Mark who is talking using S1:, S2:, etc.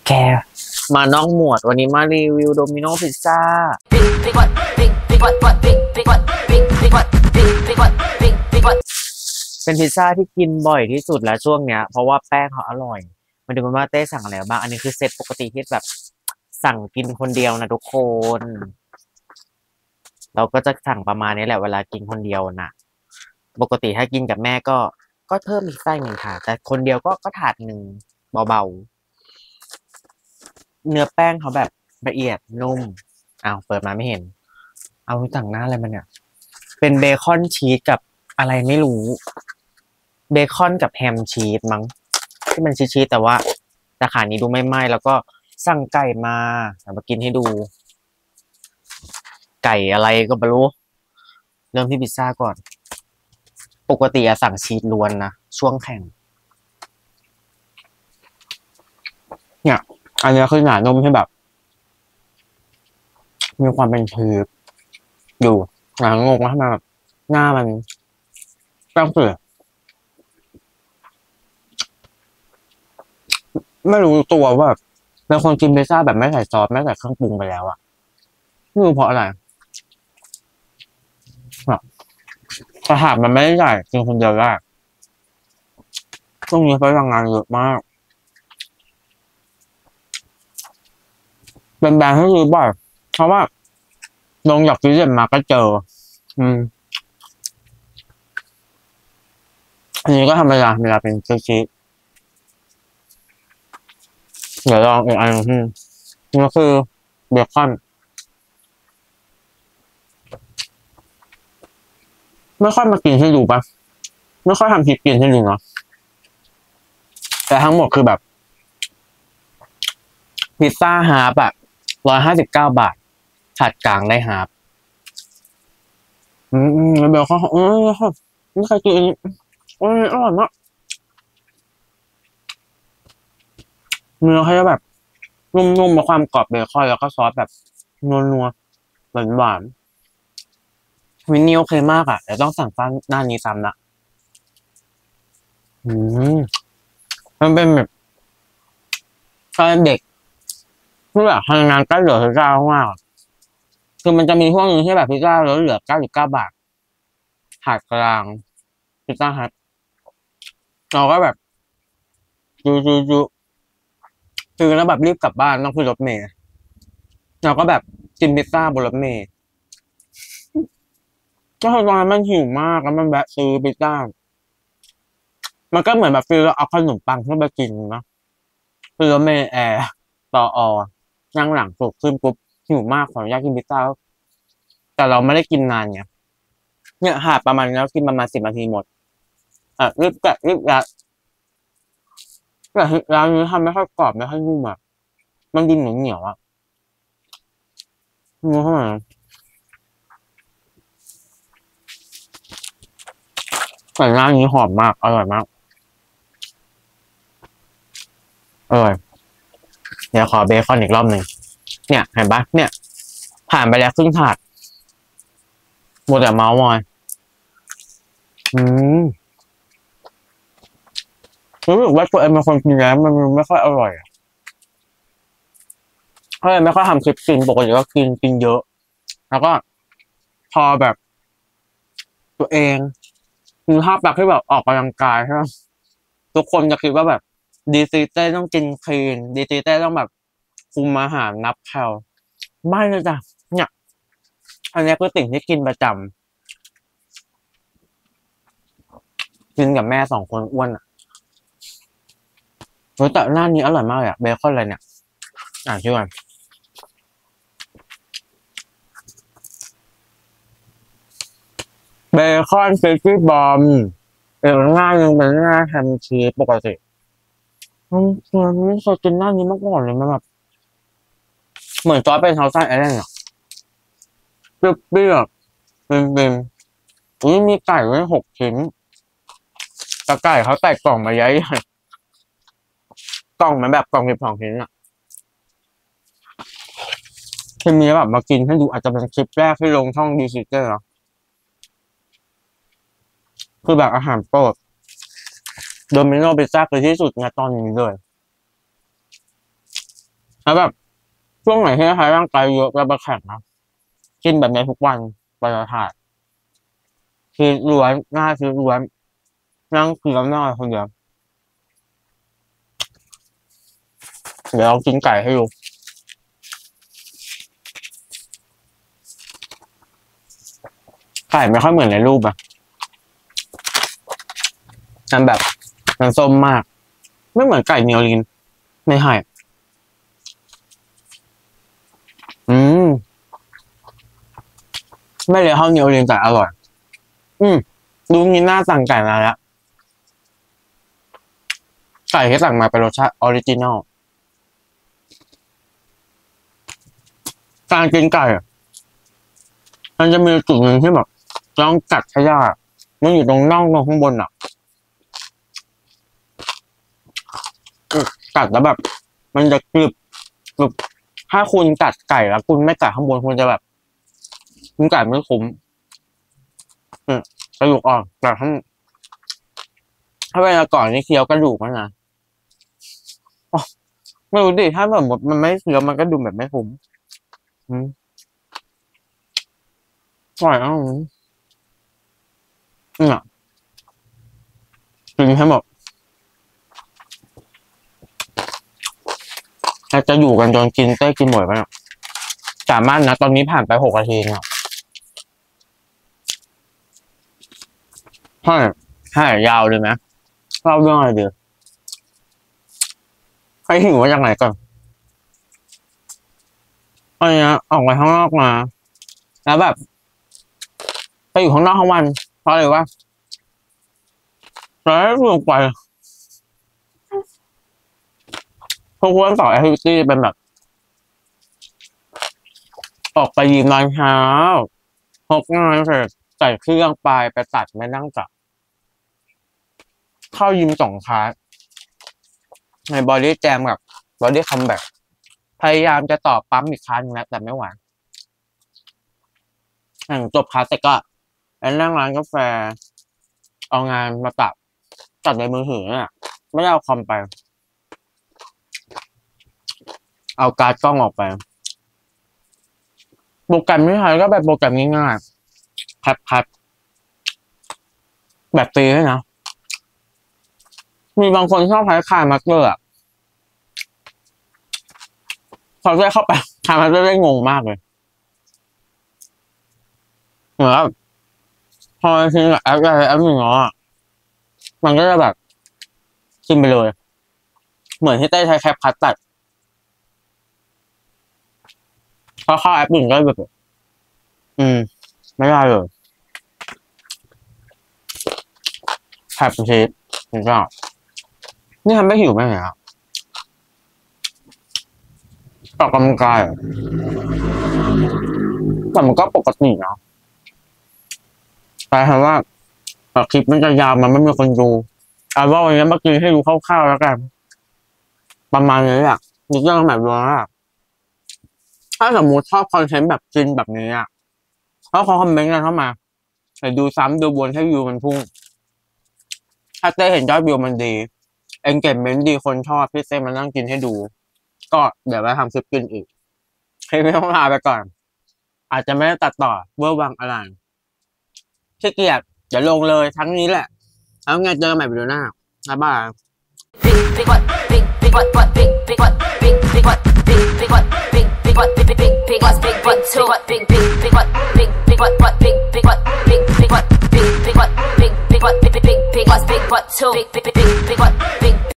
S1: แกมาน้องหมวดวันนี้มารีวิวโดมิโนพิซซ่าเป็นพิซซ่าที่กินบ่อยที่สุดแล้วช่วงเนี้ยเพราะว่าแป้งเขาอร่อยมาดูกันว่าเต้สั่งอะไรบ้างอันนี้คือเซตปกติที่แบบสั่งกินคนเดียวนะทุกคนเราก็จะสั่งประมาณนี้แหละเวลากินคนเดียวนะปกติถ้ากินกับแม่ก็เพิ่มอีกไส้หนึ่งค่ะแต่คนเดียวก็ถาดหนึ่งเบาๆเนื้อแป้งเขาแบบละเอียดนุ่มอ้าวเปิดมาไม่เห็นเอาสั่งหน้าอะไรมันเนี่ยเป็นเบคอนชีสกับอะไรไม่รู้เบคอนกับแฮมชีสมั้งที่มันชีสแต่ว่าราคานี้ดูไม่ไหม้แล้วก็สั่งไก่มากินให้ดูไก่อะไรก็ไม่รู้เริ่มที่พิซซ่าก่อนปกติสั่งชีสล้วนนะช่วงแข่งเนี่ยอันนี้คือหนานุ่มที่แบบมีความเป็นชีสอยู่หนางงว่าทำไมแบบหน้ามันแป้งเปลือกไม่รู้ตัวว่าเป็นคนกินพิซซ่าแบบไม่ใส่ซอสไม่ใส่เครื่องปรุงไปแล้วอะไม่รู้เพราะอะไรแต่หากมันไม่ได้ใหญ่กินคนเดียวได้ช่วงนี้พลังงานเยอะมากเป็นแบรนด์ที่ซื้อบ่อยเพราะว่าลงจากฟิตเนสมาก็เจออันนี้ก็ธรรมดาเวลาเป็นชีสเดี๋ยวลองอีกอันนึงนี่ก็คือเบคอนไม่ค่อยมากินให้ดูปะไม่ค่อยทำคลิปกินให้ดูเนาะแต่ทั้งหมดคือแบบพิซซ่าฮาร์ปอะ159 บาทถาดกลางได้ฮาร์ปเบลเขาไม่เคยกินอันนี้อร่อยมากเนื้อเขาจะแบบนุ่มๆมาความกรอบเบคอนแล้วก็ซอสแบบนัวๆหวานๆวินนี่โอเคมากอะแต่ต้องสั่งฟ้าหน้านี้ซ้ำละมันเป็นแบบตอนเด็กที่แบบทำงานใกล้เหลือพิซซ่ามากคือมันจะมีช่วงนึงที่แบบพิซซ่าลดเหลือ99 บาทถาดกลางพิซซ่าฮัทเราก็แบบจูคือแล้วแบบรีบกลับบ้านต้องขึ้นรถเมล์เราก็แบบกินพิซซ่าบนรถเมล์ก็คือตอนนั้นมันหิวมากแล้วมันแวะซื้อพิซซ่ามันก็เหมือนแบบฟิลเราเอาขนมปังขึ้นไปกินเนาะคือรถเมล์แอร์ต่อนั่งหลังสุดขึ้นปุ๊บหิวมากขออนุญาตกินพิซซ่าแต่เราไม่ได้กินนานไงเนี่ยหาประมาณแล้วกินประมาณ10 นาทีหมดรีบแกะรีบยัดแต่ร้านนี้ทำไม่ค่อยกรอบไม่ค่อยนุ่มอ่ะมันดินเหนียวอ่ะงูเข้ามาแต่ร้านนี้หอมมากอร่อยมากอร่อยเดี๋ยวขอเบคอนอีกรอบหนึ่งเนี่ยเห็นปะเนี่ยผ่านไปแล้วครึ่งถาดหมดแต่เมาส์มอยรู้สึกว่าตัวเองเป็นคนกินแล้วมันไม่ค่อยอร่อยก็เลยไม่ค่อยทำคลิปกินปกติก็กินเยอะแล้วก็พอแบบตัวเองมีภาพลักษณ์ที่แบบออกกำลังกายใช่ไหมทุกคนจะคิดว่าแบบดีซีเต้ต้องกินคลีนดีซีเต้ต้องแบบคุมอาหารนับแคลไม่เลยจ้ะเนี่ยอันนี้คือสิ่งที่กินประจำกินกับแม่2 คนอ้วนอ่ะแต่ร้านนี้อร่อยมากเลยอะเบคอนอะไรเนี่ยชื่ออะไรเบคอนฟิชชี่บอมอีกหน้าหนึ่งเป็นหน้าแฮมชีสปกติมันไม่เคยกินหน้านี้มาก่อนเลยมันแบบเหมือนซอสเป็นซอสไส้อะไรเนี่ยเปรี้ยวๆเป็นมีไก่ไว้6 ชิ้นแต่ไก่เขาใส่กล่องมาใหญ่กล่องมันแบบกล่อง12 ชิ้นอะทีนี้แบบมากินให้ดูอาจจะเป็นคลิปแรกที่ลงช่องดีซิเจอร์เนาะคือแบบอาหารโปรดโดมิโนพิซซ่าคือที่สุดในตอนนี้เลยแล้วแบบช่วงไหนที่ใช้ร่างกายเยอะแล้วไปแข่งนะกินแบบนี้ทุกวันไปละถาดคือล้วนง่ายคือล้วนนั่งคือน้ำหน้าคนเดียวเดี๋ยวเรากินไก่ให้ดูไก่ไม่ค่อยเหมือนในรูปอะมันแบบมันส้มมากไม่เหมือนไก่เนียวลินไม่ให้ไม่เลยเท่าเนียวลินแต่อร่อยดูงี้หน้าสั่งไก่มาแล้วไก่ที่สั่งมาเป็นรสชาติออริจินอลการกินไก่มันจะมีจุดหนึ่งที่แบบต้องกัดให้ยากมันอยู่ตรงน่องตรงข้างบนอ่ะกัดแล้วแบบมันจะกรึบถ้าคุณกัดไก่แล้วคุณไม่กัดข้างบนคุณจะแบบคุณกัดไม่คุ้มกระดูกอ่อนแต่ถ้าเวลาก่อนนี่เคี้ยวกระดูกมันนะไม่รู้ดิถ้าแบบมันไม่เคี้ยวมันก็ดูแบบไม่คุ้มอร่อยเนี่ยกินให้หมดจะอยู่กันจนกินเต้กินหมดไปเนี่ยสามารถนะตอนนี้ผ่านไป6 นาทีเนี่ยให้ยาวเลยไหมเล่าเรื่องอะไรดีใครหิวมาจากไหนก่อนอันนี้ออกไปข้างนอกมาแล้วแบบไปอยู่ข้างนอกทั้งวันเพราะอะไรวะแล้วลงไปพวกวันต่อแอคทิวิตี้เป็นแบบออกไปยิมตอนเช้า6 งานเสร็จใส่เครื่องไปตัดไม่นั่งกลับเข้ายิม2 คลาสในบอดี้แจมกับบอดี้คัมแบ็กพยายามจะต่อปั๊มอีกครั้งแล้วแต่ไม่ไหวจบคลาสเสร็จก็ไปนั่งร้านกาแฟเอางานมาตัดในมือถือเนี่ยไม่ได้เอาคอมไปเอาการ์ดกล้องออกไปโปรแกรมที่ใช้ก็แบบโปรแกรมง่ายๆคัดแบบฟรีด้วยนะมีบางคนชอบใช้คายมาร์กเกอร์อ่ะพอได้เข้าไปคายมาร์กเกอร์ได้งงมากเลยเหมือนพอทิ้งแอปอะไรแอปหนึ่งอ่ะมันก็จะแบบชิมไปเลยเหมือนที่เต้ใช้แคปคัดตัดพอเข้าแอปอื่นก็แบบไม่ได้เลยแคปชีสนี่ก็นี่ทำไม่หิวไหมเนี่ยออกกำลังกายแต่มันก็ปกตินะแต่ถามว่าคลิปมันจะยาวมันไม่มีคนดูเอาว่าวันนี้เมื่อกี้ให้ดูคร่าวๆแล้วกันประมาณนี้แหละมีเรื่องแบบว่าถ้าสมมติชอบคอนเทนต์แบบกินแบบนี้อ่ะเขาคอมเมนต์กันเข้ามาไปดูซ้ำดูวนให้วิวมันพุ่งถ้าเต้เห็นยอดวิวมันดีengagementดีคนชอบพี่เต้มานั่งกินให้ดูก็เดี๋ยวไปทำคลิปกินอีกคลิปนี้ต้องลาไปก่อนอาจจะไม่ได้ตัดต่อเวอร์วังอะไรขี้เกียจเดี๋ยวลงเลยทั้งนี้แหละแล้วไงเจอใหม่วิดีโอหน้าบ๊ายบาย big what big what big what big what big what big what big what big what two what big what big what big what big what big what big what two big what big